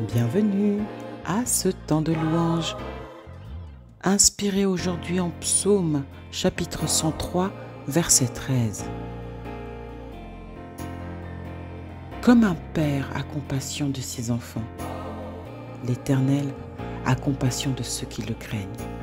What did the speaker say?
Bienvenue à ce temps de louange. Inspiré aujourd'hui en Psaume, chapitre 103, verset 13. Comme un père a compassion de ses enfants, l'Éternel a compassion de ceux qui le craignent.